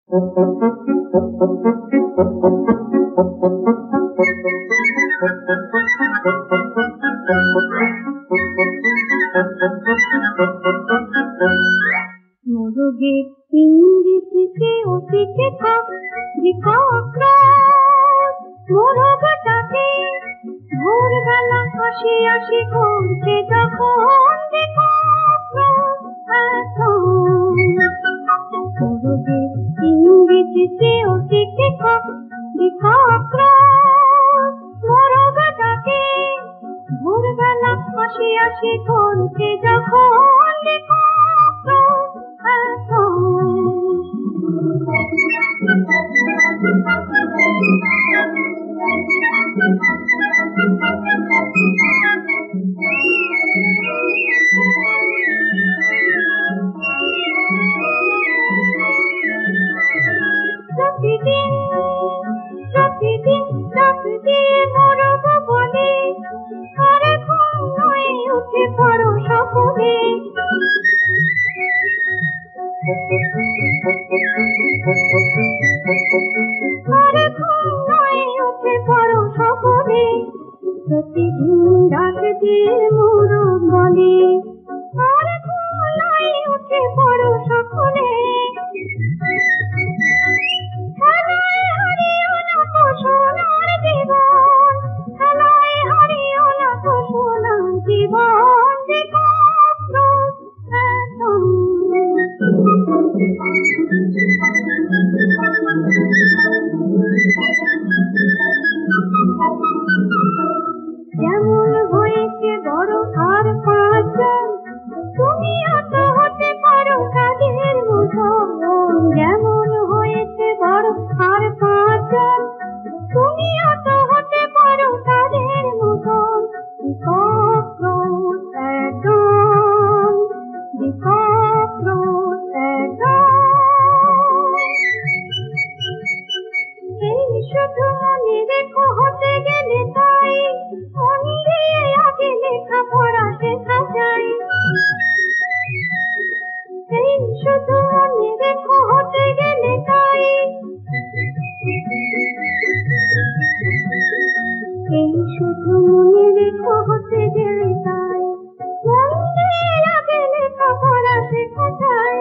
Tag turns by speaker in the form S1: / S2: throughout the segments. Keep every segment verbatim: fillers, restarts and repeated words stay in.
S1: Moroger Ingreji ke office ka dikha Moroger take bhor bela hashi hashi korche jokhon dikha Moroger Ingreji ke office ka dikha Moroger take bhor bela hashi hashi korche jokhon dikha प्रतिदिन प्रतिदिन प्रतिदिन Moroger bole are ঘুম নয় উঠে পড়ো সকলে are ঘুম নয় উঠে পড়ো সকলে প্রতিদিন ডাক দিয়ে Moroger বলে আর ঘুম নয় উঠে পড়ো সকলে খেলায় হারিও না তো সোনার জীবন খেলায় হারিও না তো সোনার জীবন দেখো যেমন হয়েছে বড় আর পাঁচজন তুমিও তো হতে পারো তাদের মতো যেমন হয়েছে বড় আর পাঁচজন তুমিও তো হতে পারো তাদের মতো এই শুধু মনে রেখো হতে গেলে তাই মন দিয়ে আগে লেখাপড়া শেখা যায় এই শুধু মনে রেখো হতে গেলে তাই এই শুধু মনে রেখো হতে গেলে তাই মন দিয়ে আগে লেখাপড়া শেখা যায়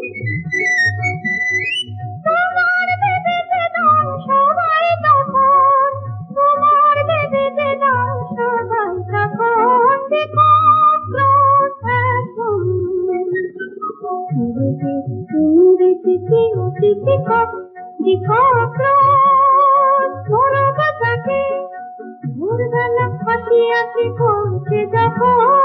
S1: তোমার বেদেতে দাম সবাই তখন তোমার বেদেতে দাম সবাই তখন দেখো Moroger Ingreji ke office ka dikha Moroger take bhor bela hashi hashi korche jokhon